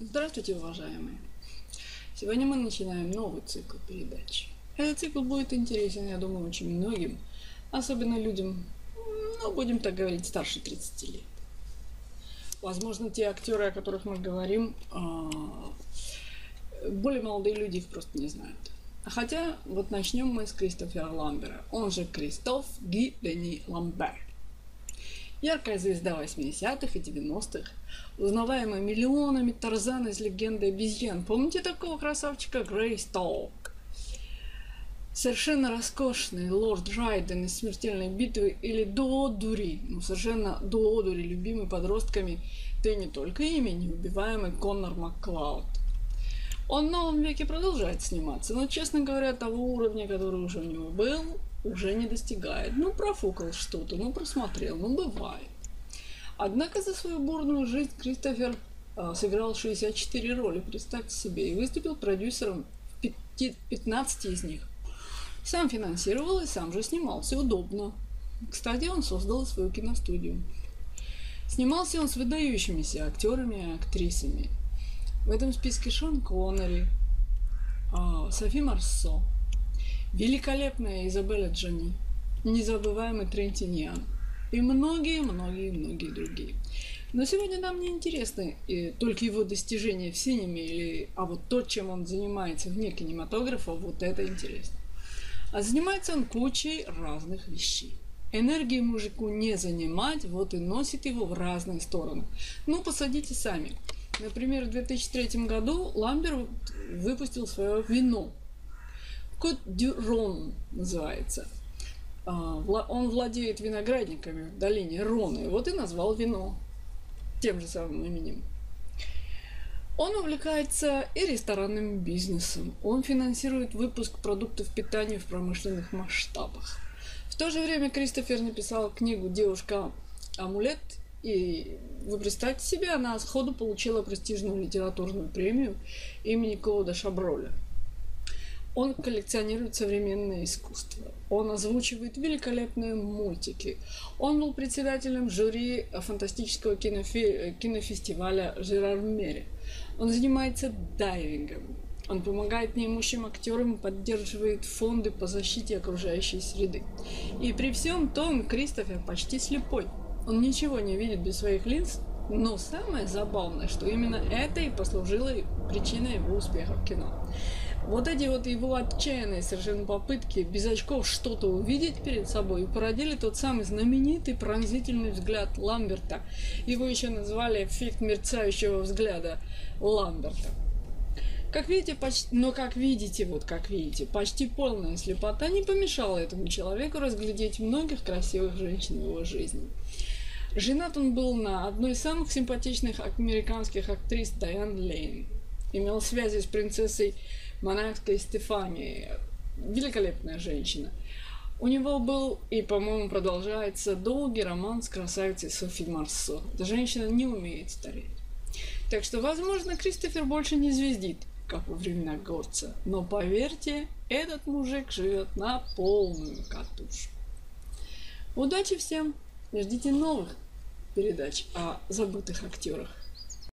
Здравствуйте, уважаемые! Сегодня мы начинаем новый цикл передач. Этот цикл будет интересен, я думаю, очень многим, особенно людям, будем так говорить, старше 30 лет. Возможно, те актеры, о которых мы говорим, более молодые люди их просто не знают. Хотя, вот начнем мы с Кристофера Ламбера, он же Кристоф Ги Дени Ламбер. Яркая звезда 80-х и 90-х, узнаваемая миллионами Тарзан из легенды обезьян. Помните такого красавчика Грейсток? Совершенно роскошный лорд Райден из «Смертельной битвы» или до одури, совершенно до одури, любимый подростками, да и не только ими, неубиваемый Коннор Макклауд. Он в новом веке продолжает сниматься, но, честно говоря, того уровня, который уже у него был, уже не достигает. Профукал что-то, просмотрел, бывает. Однако за свою бурную жизнь Кристофер сыграл 64 роли, представьте себе, и выступил продюсером в 15 из них. Сам финансировал и сам же снимался удобно. Кстати, он создал свою киностудию. Снимался он с выдающимися актерами и актрисами. В этом списке Шон Коннери, Софи Марсо, великолепная Изабелла Джони, незабываемый Трентиньян и многие-многие другие. Но сегодня нам не интересны только его достижения в синеме, а вот то, чем он занимается вне кинематографа, вот это интересно. А занимается он кучей разных вещей. Энергии мужику не занимать, вот и носит его в разные стороны. Посадите сами. Например, в 2003 году Ламбер выпустил свое вино. Кот дю Рон называется. Он владеет виноградниками в долине Роны, вот и назвал вино тем же самым именем. Он увлекается и ресторанным бизнесом. Он финансирует выпуск продуктов питания в промышленных масштабах. В то же время Кристофер написал книгу «Девушка-амулет», и вы представьте себе, она сходу получила престижную литературную премию имени Клода Шаброля. Он коллекционирует современное искусство. Он озвучивает великолепные мультики. Он был председателем жюри фантастического кинофестиваля «Жерар Мере». Он занимается дайвингом. Он помогает неимущим актерам, поддерживает фонды по защите окружающей среды. И при всем том Кристофер почти слепой. Он ничего не видит без своих линз, но самое забавное, что именно это и послужило причиной его успеха в кино. Вот эти его отчаянные совершенно попытки без очков что-то увидеть перед собой породили тот самый знаменитый пронзительный взгляд Ламберта. Его еще назвали эффект мерцающего взгляда Ламберта. Как видите, почти полная слепота не помешала этому человеку разглядеть многих красивых женщин в его жизни. Женат он был на одной из самых симпатичных американских актрис Дайан Лейн. Имел связи с принцессой монархской Стефанией. Великолепная женщина. У него был и, по-моему, продолжается долгий роман с красавицей Софи Марсо. Эта женщина не умеет стареть. Так что, возможно, Кристофер больше не звездит, как во времена Горца. Но поверьте, этот мужик живет на полную катушку. Удачи всем! Ждите новых передач о забытых актерах.